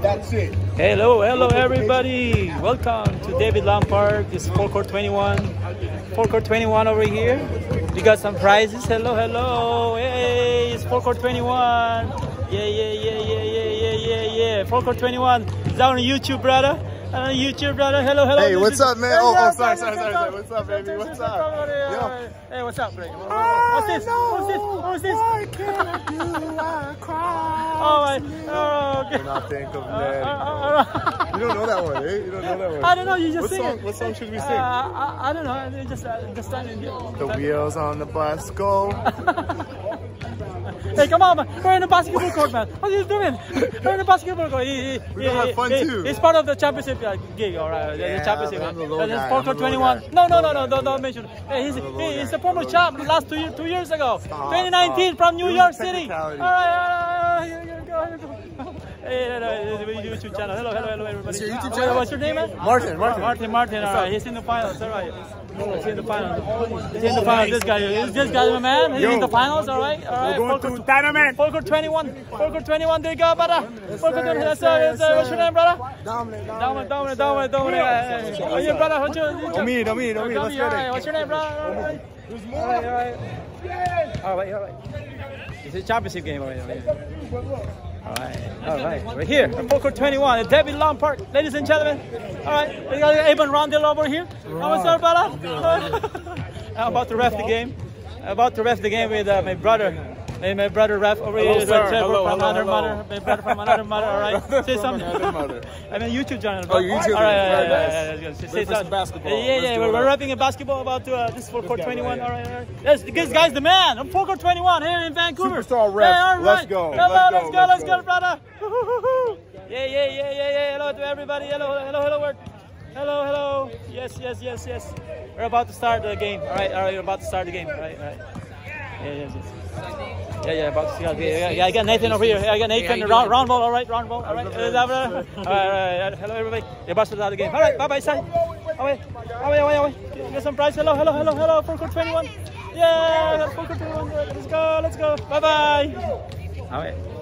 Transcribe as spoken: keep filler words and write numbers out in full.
That's it. Hello, hello everybody. Welcome to David Lam Park. This is forecourt twenty-one. forecourt twenty-one over here. We got some prizes. Hello, hello. Hey, it's forecourt twenty-one. Yeah, yeah, yeah, yeah, yeah, yeah, yeah, yeah. forecourt twenty-one. Is that on YouTube, brother? On YouTube, brother. Hello, hello. Hey, what's is, up, man? Hey, oh, yeah, oh, sorry, sorry, sorry, sorry. What's up, baby? What's up? Yo. Hey, what's up, Blake? What's this? What's this? What's this? Why can't you cry? Oh, my. Oh, okay. When I think of Uh, Daddy. uh, uh, You don't know that one, eh? You don't know that one. I don't know. You just what sing song, it. What song should we sing? Uh, I, I don't know. I just uh, just standing here. The wheels on the bus go. Hey, come on, man. We're in the basketball court, man. What are you doing? We're in the basketball court. He, he, We're he, gonna have fun he, too. It's part of the championship uh, gig, all right? Yeah, the championship. but I'm the low Uh, guy. it's I'm forecourt the low twenty-one. guy. No, no, no, Low no, guy. don't, don't mention. Hey, he's, I'm the low he, he's guy. the former Low champ guy. last two, year, two years ago. Stop, twenty nineteen stop. from New Use York City. All technicality. right, all right, here you go, here you go. Hey, no, no, it's a YouTube channel. Hello, hello, hello, everybody. What's your YouTube What- channel? What's your name, man? Martin, Martin. Martin, Martin. All right, he's in the finals. All right. He's in the finals. He's in the finals. This guy, is this guy, my man. He's in the finals. All right, all right. We're going to tournament. forecourt twenty-one. forecourt twenty-one. There you go, brother. forecourt twenty-one. Yes, sir. Yes, sir. What's your name, brother? Dominic, Dominic, Dominic, Dominic, Dominic. What's your brother? What's your Don't me, don't me, don't me. Let's all get right. it. What's your name, brother? All right, all right, all right. All right, all right. It's a championship game over here. All right, all right. We're here at forecourt twenty-one at David Lam Park, ladies and gentlemen. All right, we got Eben Rondell over here. How was that, brother? I'm about to ref the game. I'm about to ref the game with uh, my brother. My, my brother ref over Hello, here. sir. Trevor Hello, from hello, another hello. mother. My brother from another mother. All right, say something. From another mother. I'm a YouTube channel. Oh, YouTube. All right, yeah, Very yeah, nice. yeah, yeah, yeah. Say, Ready say for some something. basketball. Yeah, Let's yeah, do we're, it we're up. rapping a basketball about uh, this forecourt guy twenty-one. right All right, all right. Yes, this guy's the man. I'm forecourt twenty-one here in Vancouver. Superstar ref. Yeah, all right. Let's go. Hello, Let's let's go, go, let's let's go. go, brother. Yeah, yeah, yeah, yeah, yeah. Hello to everybody. Hello, hello, hello, work. Hello, hello. Yes, yes, yes, yes. We're about to start the game. All right, all right. We're about to start the game. All right, all right. Yeah, yes, yes. Yeah, yeah, about to start the game. Yeah, I got Nathan over here. I got Nathan. Hey, round, round ball. All right, round ball. All right. All right, all right, all right. Hello, everybody. We're about to start the game. All right, bye, bye, son. Away, away, away, away. Get some prize. Hello, hello, hello, hello. forecourt twenty-one. Yeah, forecourt twenty-one. Let's go, let's go. Bye, bye. All right.